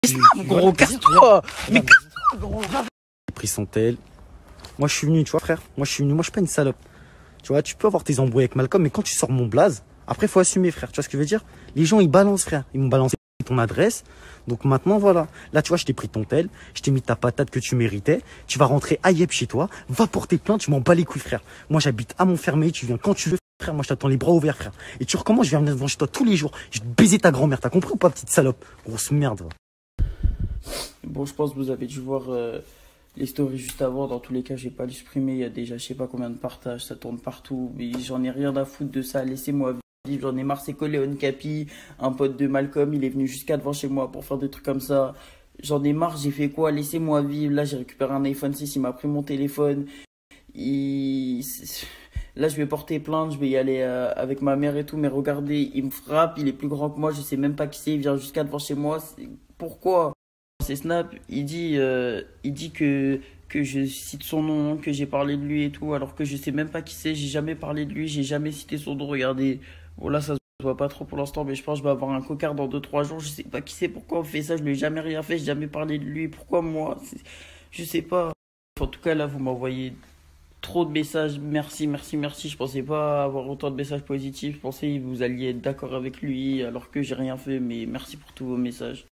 Gros, casse-toi. Mais casse-toi, gros. J'ai pris son tel. Moi, je suis venu, tu vois, frère. Moi, je suis pas une salope. Tu vois, tu peux avoir tes embrouilles avec Malcolm, mais quand tu sors mon blaze, après, faut assumer, frère. Tu vois ce que je veux dire? Les gens, ils balancent, frère. Ils m'ont balancé ton adresse. Donc maintenant, voilà. Là, tu vois, je t'ai pris ton tel. Je t'ai mis ta patate que tu méritais. Tu vas rentrer à Yep chez toi. Va porter plainte. Tu m'en bats les couilles, frère. Moi, j'habite à Montfermeil. Tu viens quand tu veux, frère. Moi, je t'attends les bras ouverts, frère. Et tu recommences, je viens venir devant chez toi tous les jours. Je vais te baiser ta grand-mère. T'as compris ou pas, petite salope? Grosse merde, va. Bon, je pense que vous avez dû voir les stories juste avant. Dans tous les cas, j'ai pas le supprimer. Il y a déjà je sais pas combien de partages, ça tourne partout. Mais j'en ai rien à foutre de ça. Laissez-moi vivre. J'en ai marre. C'est Léon Capi, un pote de Malcolm. Il est venu jusqu'à devant chez moi pour faire des trucs comme ça. J'en ai marre. J'ai fait quoi? Laissez-moi vivre. Là, j'ai récupéré un iPhone 6. Il m'a pris mon téléphone. Il... Là, je vais porter plainte. Je vais y aller avec ma mère et tout. Mais regardez, il me frappe. Il est plus grand que moi. Je sais même pas qui c'est. Il vient jusqu'à devant chez moi. Pourquoi? C'est Snap, il dit que je cite son nom, que j'ai parlé de lui et tout, alors que je sais même pas qui c'est, j'ai jamais parlé de lui, j'ai jamais cité son nom, regardez. Bon là ça se voit pas trop pour l'instant, mais je pense que je vais avoir un cocard dans 2 3 jours, je sais pas qui c'est, pourquoi on fait ça, je lui ai jamais rien fait, j'ai jamais parlé de lui, pourquoi moi, je sais pas. En tout cas là vous m'envoyez trop de messages, merci, merci, merci, je pensais pas avoir autant de messages positifs, je pensais que vous alliez être d'accord avec lui, alors que j'ai rien fait, mais merci pour tous vos messages.